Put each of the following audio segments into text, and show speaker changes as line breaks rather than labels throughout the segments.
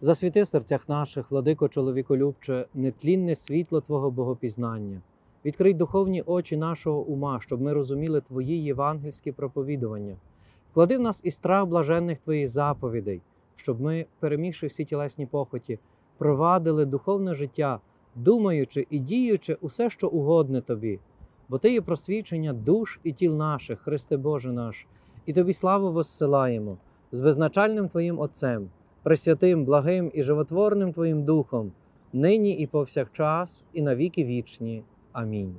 Засвіти в серцях наших, владико чоловіколюбче, нетлінне світло Твого богопізнання. Відкрий духовні очі нашого ума, щоб ми розуміли Твої євангельські проповідування. Вклади в нас і страх блаженних Твоїх заповідей, щоб ми, перемігши всі тілесні похоті, провадили духовне життя, думаючи і діючи усе, що угодне Тобі. Бо Ти є просвічення душ і тіл наших, Христе Боже наш, і Тобі славу воссилаємо з беззначальним Твоїм Отцем, пресвятим, благим і животворним Твоїм Духом, нині і повсякчас, і на віки вічні. Амінь.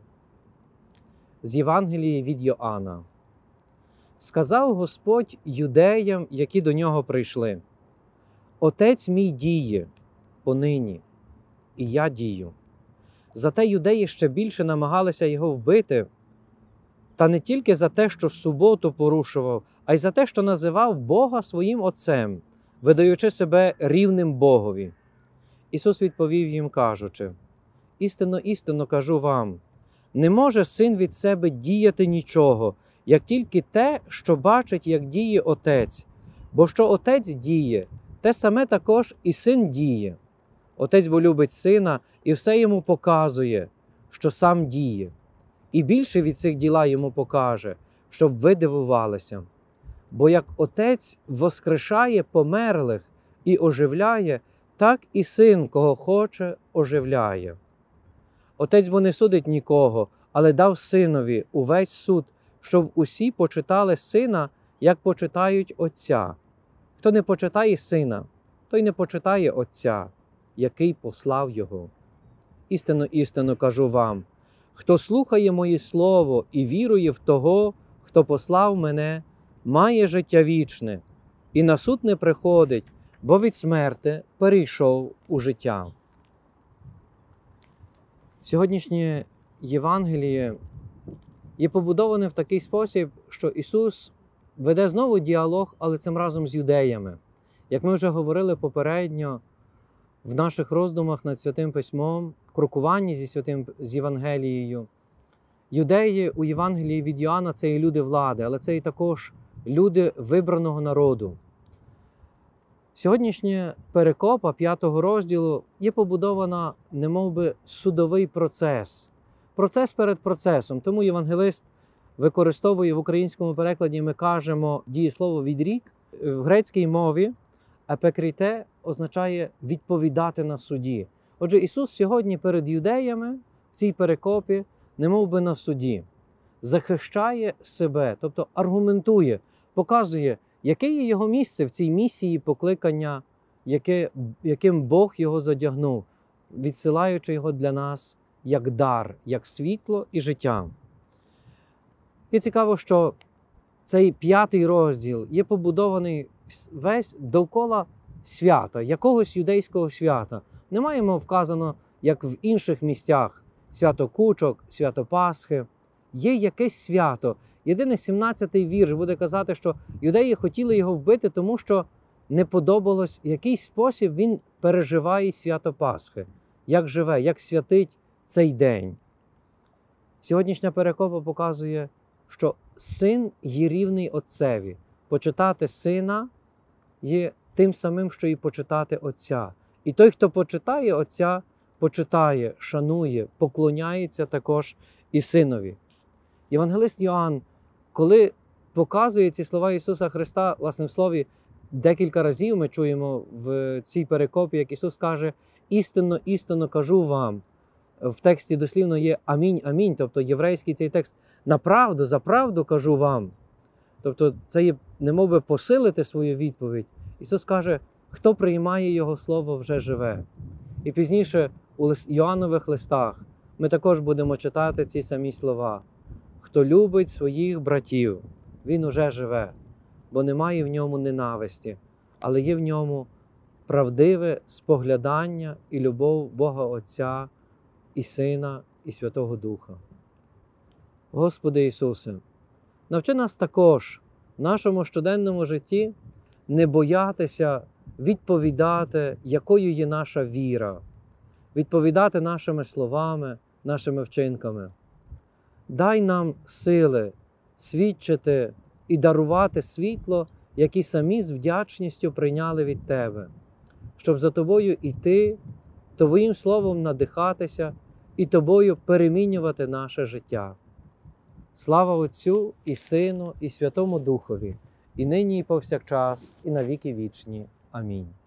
З Євангелії від Йоанна. Сказав Господь юдеям, які до нього прийшли: «Отець мій діє понині, і я дію». Зате юдеї ще більше намагалися його вбити, та не тільки за те, що суботу порушував, а й за те, що називав Бога своїм Отцем, видаючи себе рівним Богові. Ісус відповів їм, кажучи: «Істинно, істинно кажу вам, не може син від себе діяти нічого, як тільки те, що бачить, як діє Отець. Бо що Отець діє, те саме також і син діє. Отець бо любить сина і все йому показує, що сам діє. І більше від цих діла йому покаже, щоб ви дивувалися. Бо як Отець воскрешає померлих і оживляє, так і Син, кого хоче, оживляє. Отець бо не судить нікого, але дав Синові увесь суд, щоб усі почитали Сина, як почитають Отця. Хто не почитає Сина, той не почитає Отця, який послав Його. Істинно, істинно кажу вам, хто слухає моє слово і вірує в того, хто послав мене, має життя вічне, і на суд не приходить, бо від смерти перейшов у життя». Сьогоднішнє Євангеліє є побудоване в такий спосіб, що Ісус веде знову діалог, але цим разом з юдеями. Як ми вже говорили попередньо в наших роздумах над Святим Письмом, крокуванні з Євангелією, юдеї у Євангелії від Йоанна – це і люди влади, але це і також люди вибраного народу. Сьогоднішня перекопа 5 розділу є побудована немовби судовий процес. Процес перед процесом. Тому євангелист використовує в українському перекладі, ми кажемо, дієслово «відрік». В грецькій мові «епекріте» означає «відповідати на суді». Отже, Ісус сьогодні перед юдеями в цій перекопі немовби на суді. Захищає себе, тобто аргументує, показує, яке є його місце в цій місії покликання, яким Бог його задягнув, відсилаючи його для нас як дар, як світло і життя. І цікаво, що цей 5 розділ є побудований весь довкола свята, якогось юдейського свята. Не маємо вказано, як в інших місцях, свято Кучок, свято Пасхи. Є якесь свято. Єдине 17-й вірш буде казати, що юдеї хотіли його вбити, тому що не подобалось, який спосіб він переживає свято Пасхи, як живе, як святить цей день. Сьогоднішня перекопа показує, що син є рівний Отцеві. Почитати сина є тим самим, що і почитати Отця. І той, хто почитає Отця, почитає, шанує, поклоняється також і Синові. Євангелист Йоанн, коли показує ці слова Ісуса Христа, власне, в слові декілька разів ми чуємо в цій перекопі, як Ісус каже: «Істинно, істинно кажу вам». В тексті дослівно є «Амінь, амінь», тобто єврейський цей текст «направду, за правду кажу вам». Тобто це є немовби посилити свою відповідь. Ісус каже, хто приймає Його Слово, вже живе. І пізніше у Йоаннових листах ми також будемо читати ці самі слова. Хто любить своїх братів, він уже живе, бо немає в ньому ненависті, але є в ньому правдиве споглядання і любов Бога Отця, і Сина, і Святого Духа. Господи Ісусе, навчи нас також в нашому щоденному житті не боятися відповідати, якою є наша віра, відповідати нашими словами, нашими вчинками. Дай нам сили свідчити і дарувати світло, які самі з вдячністю прийняли від Тебе. щоб за Тобою йти, Твоїм Словом надихатися і Тобою перемінювати наше життя. Слава Отцю і Сину, і Святому Духові, і нині, і повсякчас, і на віки вічні. Амінь.